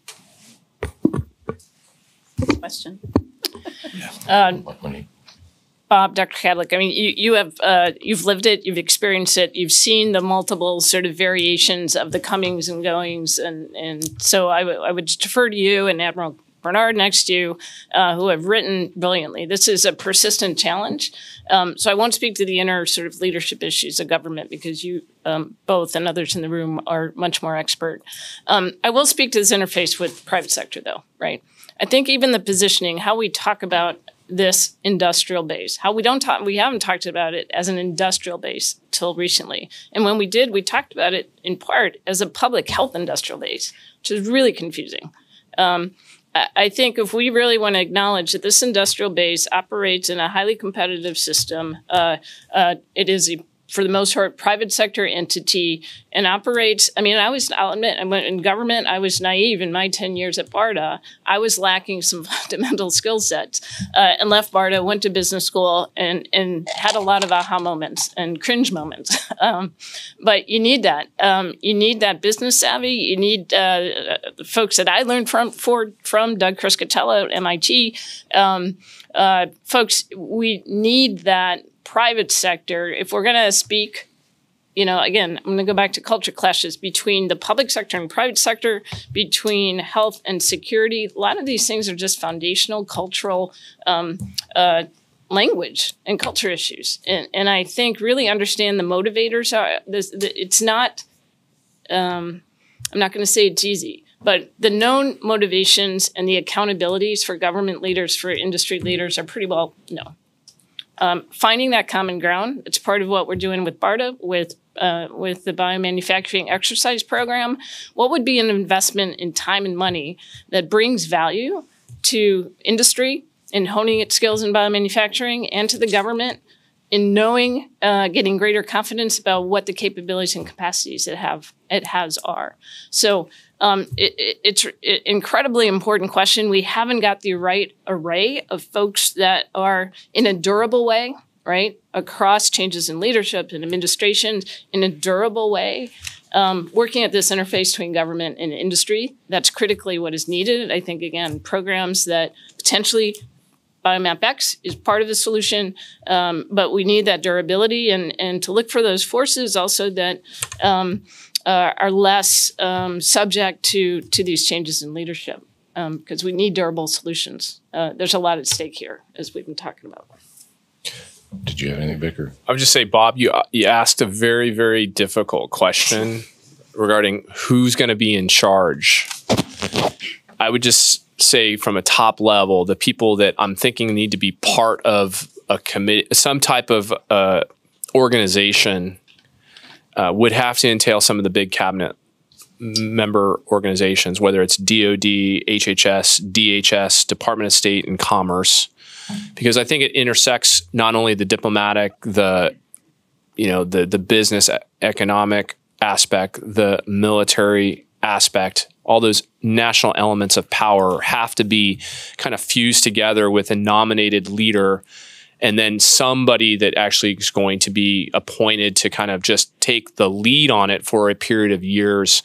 Question. Bob, Dr. Cadlick, I mean, you've lived it, you've experienced it, you've seen the multiple sort of variations of the comings and goings, and so I would defer to you and Admiral Bernard next to you, who have written brilliantly. This is a persistent challenge. So I won't speak to the inner sort of leadership issues of government because you both and others in the room are much more expert. I will speak to this interface with private sector, though, right? I think even the positioning, how we talk about this industrial base, how we haven't talked about it as an industrial base till recently. And when we did, we talked about it in part as a public health industrial base, which is really confusing. I think if we really want to acknowledge that this industrial base operates in a highly competitive system, it is for the most part, private sector entity and operates. I mean, I'll admit, I went in government. I was naive in my 10 years at BARDA. I was lacking some fundamental skill sets and left BARDA, went to business school and had a lot of aha moments and cringe moments. But you need that. You need that business savvy. You need the folks that I learned from Doug Criscatello at MIT. Folks, we need that private sector. If we're going to speak, again, I'm going to go back to culture clashes between the public sector and private sector, between health and security. A lot of these things are just foundational cultural language and culture issues. And I think really understand the motivators. It's not, I'm not going to say it's easy, but the known motivations and the accountabilities for government leaders, for industry leaders are pretty well known. Finding that common ground, it's part of what we're doing with BARDA, with the biomanufacturing exercise program. What would be an investment in time and money that brings value to industry in honing its skills in biomanufacturing and to the government in knowing, getting greater confidence about what the capabilities and capacities it has are. So it's an incredibly important question. We haven't got the right array of folks that are in a durable way, right, across changes in leadership and administration in a durable way, working at this interface between government and industry. That's critically what is needed. I think, again, programs that potentially BioMapX is part of the solution, but we need that durability and to look for those forces also that are less subject to these changes in leadership, because we need durable solutions. There's a lot at stake here, as we've been talking about. Did you have anything, Vicar? I would just say, Bob, you asked a very, very difficult question regarding who's going to be in charge. I would just say from a top level, the people that I'm thinking need to be part of a committee, some type of organization would have to entail some of the big cabinet member organizations, whether it's DOD, HHS, DHS, Department of State, and Commerce, because I think it intersects not only the diplomatic, the business economic aspect, the military aspect. All those national elements of power have to be kind of fused together with a nominated leader, and then somebody that actually is going to be appointed to kind of just take the lead on it for a period of years,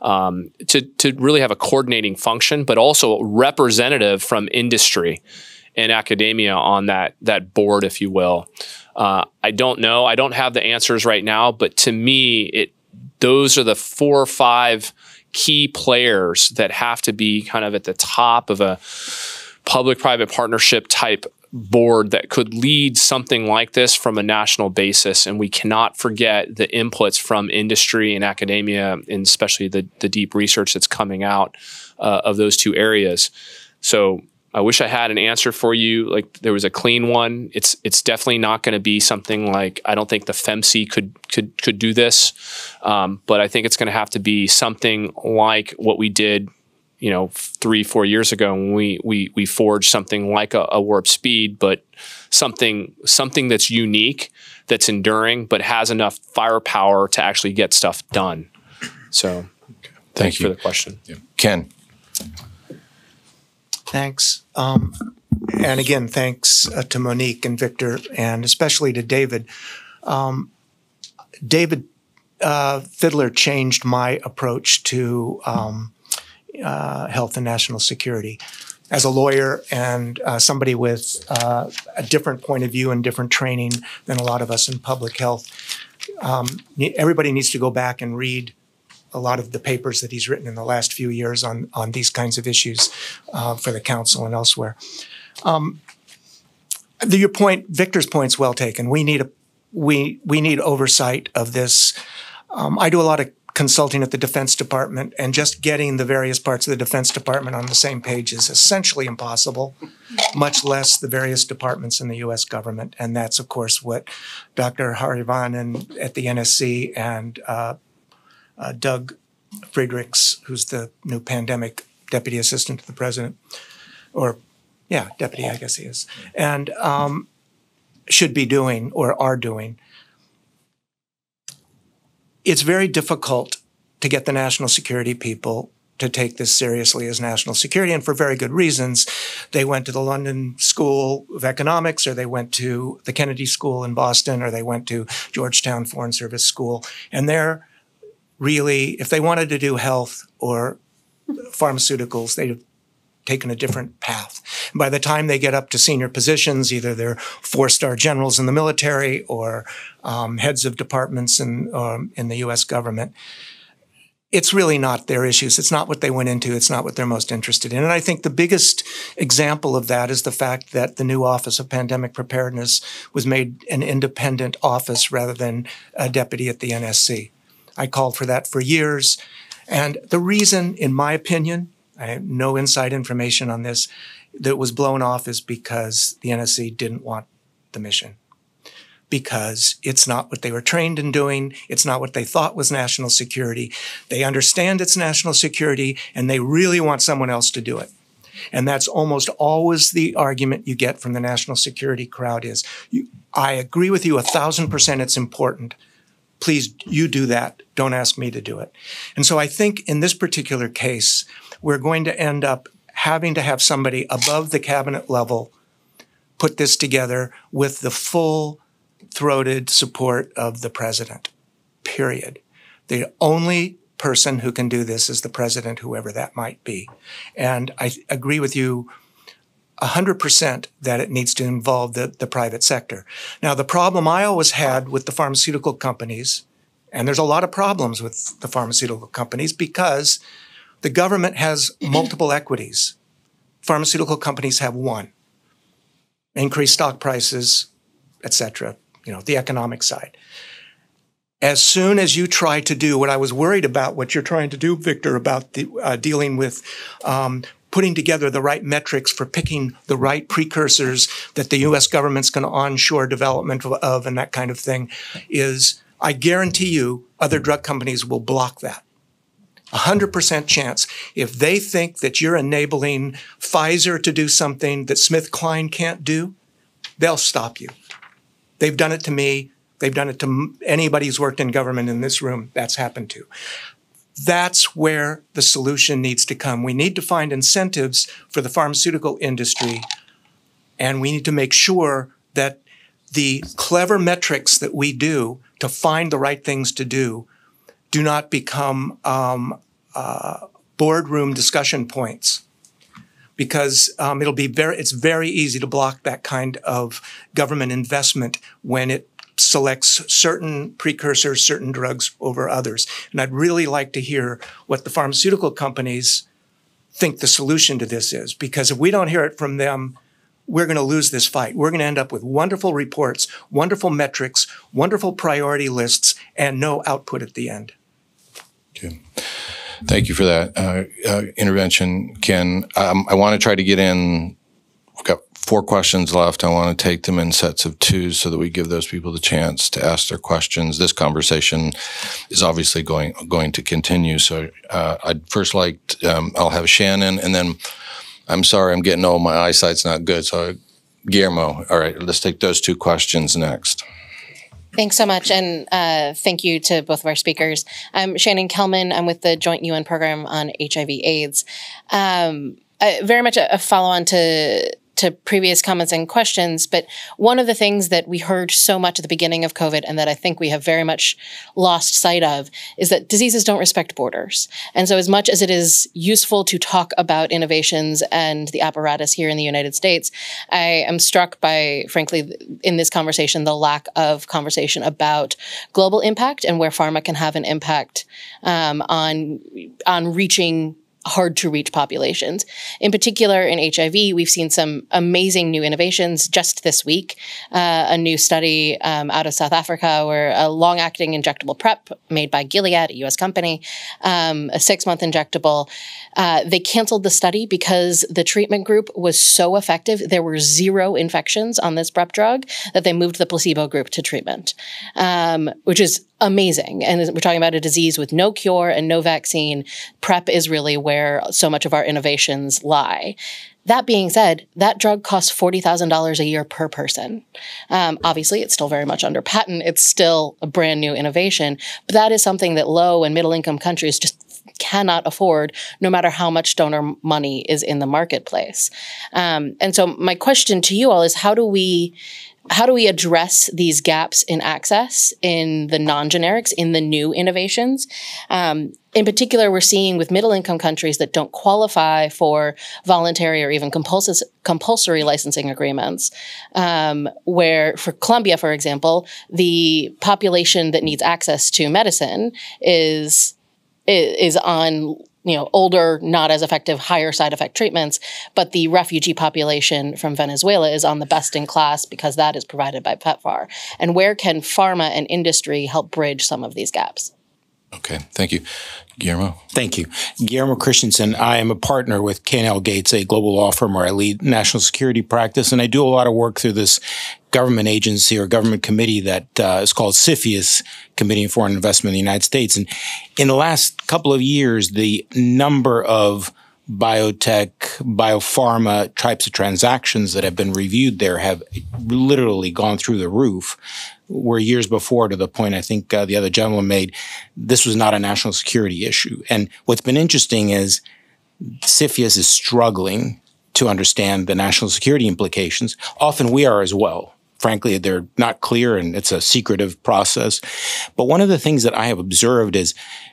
to really have a coordinating function, but also representative from industry and academia on that board, if you will. I don't know. I don't have the answers right now, but to me, those are the 4 or 5 key players that have to be kind of at the top of a public-private partnership type board that could lead something like this from a national basis. And we cannot forget the inputs from industry and academia, and especially the deep research that's coming out of those 2 areas. So I wish I had an answer for you. Like there was a clean one. It's definitely not going to be something like, I don't think the FEMC could do this. But I think it's going to have to be something like what we did, 3-4 years ago when we forged something like a warp speed, but something that's unique, that's enduring, but has enough firepower to actually get stuff done. So thanks for the question. Yeah. Ken. Thanks. And again, thanks to Monique and Victor, and especially to David. David Fiddler changed my approach to health and national security. As a lawyer and somebody with a different point of view and different training than a lot of us in public health, everybody needs to go back and read a lot of the papers that he's written in the last few years on these kinds of issues for the council and elsewhere. Your point, Victor's point's well taken. We need oversight of this. I do a lot of consulting at the Defense Department, and just getting the various parts of the Defense Department on the same page is essentially impossible, much less the various departments in the U.S. government. And that's, of course, what Dr. Harivanan at the NSC and Doug Friedrichs, who's the new pandemic deputy assistant to the president, deputy, I guess he is, and should be doing or are doing. It's very difficult to get the national security people to take this seriously as national security, and for very good reasons. They went to the London School of Economics, or they went to the Kennedy School in Boston, or they went to Georgetown Foreign Service School, and they're really, if they wanted to do health or pharmaceuticals, they'd have taken a different path. And by the time they get up to senior positions, either they're 4-star generals in the military or heads of departments in the U.S. government, it's really not their issues. It's not what they went into. It's not what they're most interested in. And I think the biggest example of that is the fact that the new Office of Pandemic Preparedness was made an independent office rather than a deputy at the NSC. I called for that for years. And the reason, in my opinion, I have no inside information on this, that it was blown off is because the NSC didn't want the mission. Because it's not what they were trained in doing. It's not what they thought was national security. They understand it's national security, and they really want someone else to do it. And that's almost always the argument you get from the national security crowd is, I agree with you 1,000% it's important. Please, you do that. Don't ask me to do it. And so I think in this particular case, we're going to end up having to have somebody above the cabinet level put this together with the full-throated support of the president, period. The only person who can do this is the president, whoever that might be. And I agree with you 100% that it needs to involve the private sector. Now, the problem I always had with the pharmaceutical companies, and there's a lot of problems with the pharmaceutical companies because the government has multiple equities. Pharmaceutical companies have one: increased stock prices, et cetera, the economic side. As soon as you try to do what I was worried about, what you're trying to do, Victor, about the dealing with putting together the right metrics for picking the right precursors that the U.S. government's going to onshore development of and that kind of thing, is I guarantee you other drug companies will block that. 100% chance. If they think that you're enabling Pfizer to do something that SmithKline can't do, they'll stop you. They've done it to me. They've done it to anybody who's worked in government in this room. That's happened to. That's where the solution needs to come. We need to find incentives for the pharmaceutical industry, and we need to make sure that the clever metrics that we do to find the right things to do not become boardroom discussion points, because it's very easy to block that kind of government investment when it selects certain precursors, certain drugs over others. And I'd really like to hear what the pharmaceutical companies think the solution to this is, because if we don't hear it from them, we're going to lose this fight. We're going to end up with wonderful reports, wonderful metrics, wonderful priority lists, and no output at the end. Okay. Thank you for that intervention, Ken. I want to try to get in. We've got 4 questions left. I want to take them in sets of 2 so that we give those people the chance to ask their questions. This conversation is obviously going to continue. So I'd first like I'll have Shannon, and then I'm sorry, I'm getting old. My eyesight's not good. So Guillermo. All right, let's take those 2 questions next. Thanks so much, and thank you to both of our speakers. I'm Shannon Kelman. I'm with the Joint UN Program on HIV/AIDS. Very much a follow-on to previous comments and questions, but one of the things that we heard so much at the beginning of COVID and that I think we have very much lost sight of is that diseases don't respect borders. And so as much as it is useful to talk about innovations and the apparatus here in the United States, I am struck by, frankly, in this conversation, the lack of conversation about global impact and where pharma can have an impact on reaching hard-to-reach populations. In particular, in HIV, we've seen some amazing new innovations just this week. A new study out of South Africa where a long-acting injectable PrEP made by Gilead, a U.S. company, a 6-month injectable. They canceled the study because the treatment group was so effective. There were 0 infections on this PrEP drug that they moved the placebo group to treatment, which is amazing. And we're talking about a disease with no cure and no vaccine. PrEP is really where so much of our innovations lie. That being said, that drug costs $40,000 a year per person. Obviously, it's still very much under patent. It's still a brand new innovation, but that is something that low and middle income countries just cannot afford, no matter how much donor money is in the marketplace. And so my question to you all is, how do we address these gaps in access in the non-generics, in the new innovations? In particular, we're seeing with middle-income countries that don't qualify for voluntary or even compulsory licensing agreements, where for Colombia, for example, the population that needs access to medicine is on older, not as effective, higher side effect treatments, but the refugee population from Venezuela is on the best in class because that is provided by PEPFAR. And where can pharma and industry help bridge some of these gaps? Okay, thank you. Guillermo? Thank you. Guillermo Christensen. I am a partner with K&L Gates, a global law firm where I lead national security practice, and I do a lot of work through this government agency or government committee that is called CFIUS, Committee on Foreign Investment in the United States. And in the last couple of years, the number of biotech, biopharma types of transactions that have been reviewed there have literally gone through the roof. Where years before, to the point I think the other gentleman made, this was not a national security issue. And what's been interesting is CFIUS is struggling to understand the national security implications. Often we are as well. Frankly, they're not clear and it's a secretive process. But one of the things that I have observed is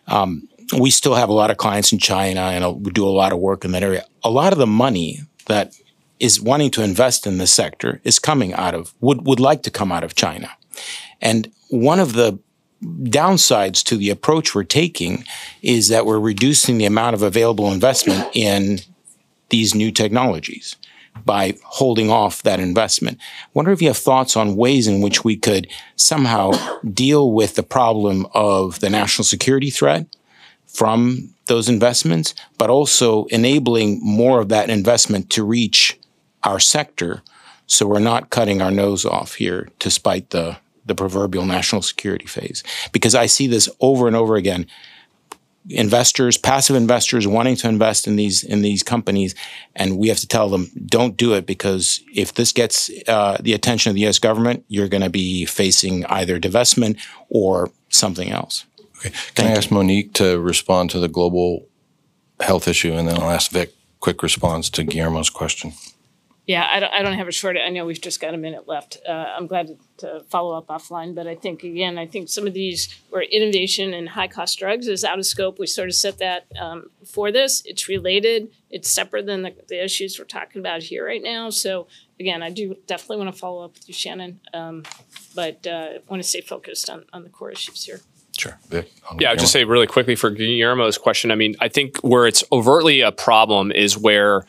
we still have a lot of clients in China and we do a lot of work in that area. A lot of the money that is wanting to invest in this sector is coming out of, would like to come out of China. And one of the downsides to the approach we're taking is that we're reducing the amount of available investment in these new technologies by holding off that investment. I wonder if you have thoughts on ways in which we could somehow deal with the problem of the national security threat from those investments, but also enabling more of that investment to reach our sector so we're not cutting our nose off here to spite the proverbial national security phase. Because I see this over and over again. Investors, passive investors wanting to invest in these companies, and we have to tell them, don't do it, because if this gets the attention of the U.S. government, you're going to be facing either divestment or something else. Okay. Can I ask Monique to respond to the global health issue, and then I'll ask Vic quick response to Guillermo's question. Yeah, I don't have a short. I know we've just got a minute left. I'm glad to follow up offline, but I think some of these where innovation and high cost drugs is out of scope. We sort of set that for this. It's related. It's separate than the issues we're talking about here right now. So again, I do definitely want to follow up with you, Shannon, but want to stay focused on the core issues here. Sure. Vic, yeah, I'll just say really quickly for Guillermo's question. I mean, I think where it's overtly a problem is where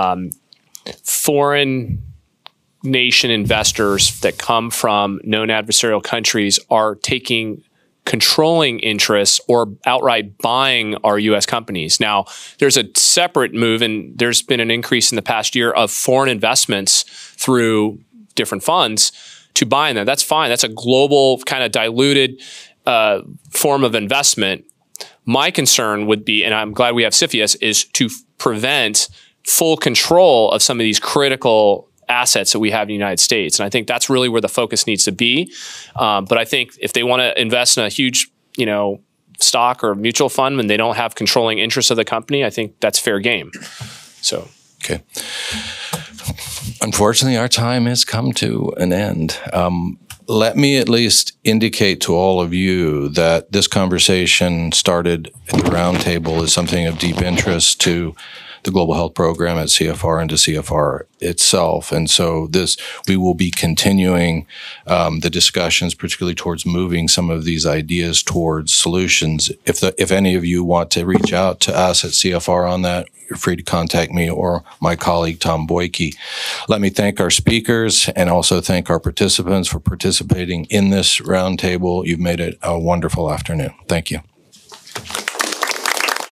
foreign nation investors that come from known adversarial countries are taking controlling interests or outright buying our U.S. companies. Now, there's a separate move, and there's been an increase in the past year of foreign investments through different funds to buying them. That's fine. That's a global kind of diluted form of investment. My concern would be, and I'm glad we have CFIUS, is to prevent full control of some of these critical assets that we have in the United States. And I think that's really where the focus needs to be. But I think if they want to invest in a huge, stock or mutual fund when they don't have controlling interests of the company, I think that's fair game. So. Okay. Unfortunately, our time has come to an end. Let me at least indicate to all of you that this conversation started at the roundtable as something of deep interest to the Global Health Program at CFR and to CFR itself. And so we will be continuing the discussions, particularly towards moving some of these ideas towards solutions. If any of you want to reach out to us at CFR on that, you're free to contact me or my colleague, Tom Boyke. Let me thank our speakers and also thank our participants for participating in this roundtable. You've made it a wonderful afternoon. Thank you.